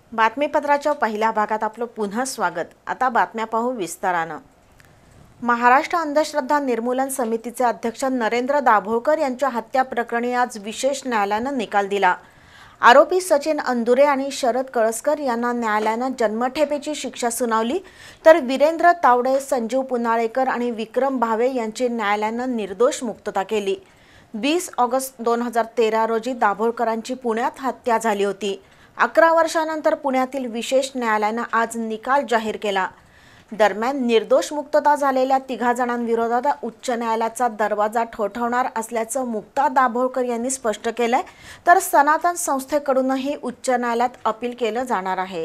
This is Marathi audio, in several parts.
बातमीपत्राच्या पहिल्या भागात आपलं पुन्हा स्वागत। आता बातम्या पाहू विस्तारानं। महाराष्ट्र अंधश्रद्धा निर्मूलन समितीचे अध्यक्ष नरेंद्र दाभोळकर यांच्या हत्या प्रकरणी आज विशेष न्यायालयानं निकाल दिला। आरोपी सचिन अंदुरे आणि शरद कळसकर यांना न्यायालयानं जन्मठेपेची शिक्षा सुनावली, तर वीरेंद्र तावडे, संजीव पुनाळेकर आणि विक्रम भावे यांची न्यायालयानं निर्दोष मुक्तता केली। 20 ऑगस्ट 2013 रोजी दाभोळकरांची पुण्यात हत्या झाली होती। 11 वर्षांनंतर पुण्यातील विशेष न्यायालयानं आज निकाल जाहीर केला। दरम्यान निर्दोष मुक्तता झालेल्या 3 जणांविरोधात उच्च न्यायालयाचा दरवाजा ठोठावणार असल्याचं मुक्ता दाभोळकर यांनी स्पष्ट केलंय, तर सनातन संस्थेकडूनही उच्च न्यायालयात अपील केलं जाणार आहे।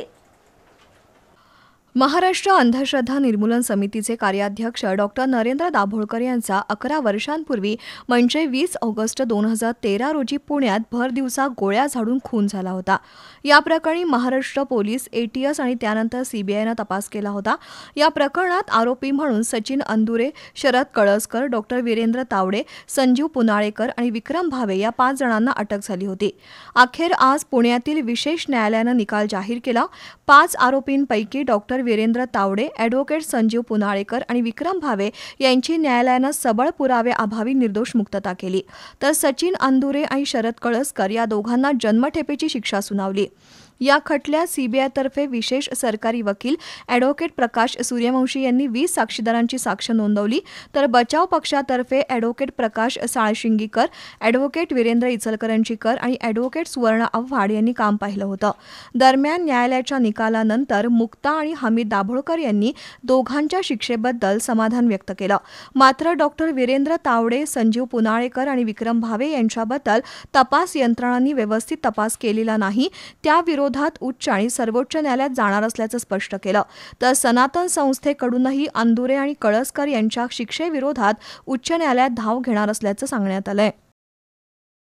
महाराष्ट्र अंधश्रद्धा निर्मूलन समितीचे कार्याध्यक्ष डॉक्टर नरेंद्र दाभोळकर यांचा 11 वर्षांपूर्वी म्हणजे 20 ऑगस्ट 2013 रोजी पुण्यात भर दिवसा गोळ्या झाडून खून झाला होता। या प्रकरणी महाराष्ट्र पोलीस, ATS आणि त्यानंतर CBIनं तपास केला होता। या प्रकरणात आरोपी म्हणून सचिन अंदुरे, शरद कळसकर, डॉक्टर वीरेंद्र तावडे, संजीव पुनाळेकर आणि विक्रम भावे या 5 जणांना अटक झाली होती। अखेर आज पुण्यातील विशेष न्यायालयानं निकाल जाहीर केला। 5 आरोपींपैकी डॉक्टर वीरेंद्र तावडे, ॲडव्होकेट संजीव पुनाळेकर आणि विक्रम भावे यांची न्यायालयानं सबळ पुरावे अभावी निर्दोष मुक्तता केली, तर सचिन अंदुरे आणि शरद कळसकर या दोघांना जन्मठेपेची शिक्षा सुनावली। या खटल्यात CBIतर्फे विशेष सरकारी वकील ॲडव्होकेट प्रकाश सूर्यवंशी यांनी 20 साक्षीदारांची साक्ष नोंदवली, तर बचाव पक्षातर्फे ॲडव्होकेट प्रकाश साळशिंगीकर, ॲडव्होकेट वीरेंद्र इचलकरंजीकर आणि ॲडव्होकेट सुवर्ण आव्हाड यांनी काम पाहिलं होतं। दरम्यान न्यायालयाच्या निकालानंतर मुक्ता आणि हमीद दाभोळकर यांनी दोघांच्या शिक्षेबद्दल समाधान व्यक्त केलं। मात्र डॉक्टर वीरेंद्र तावडे, संजीव पुनाळेकर आणि विक्रम भावे यांच्याबद्दल तपास यंत्रणांनी व्यवस्थित तपास केलेला नाही, त्या विरोधात उच्च आणि सर्वोच्च न्यायालयात जाणार असल्याचं स्पष्ट केलं। तर सनातन संस्थेकडूनही अंदुरे आणि कळसकर यांच्या शिक्षेविरोधात उच्च न्यायालयात धाव घेणार असल्याचं सांगण्यात आलंय।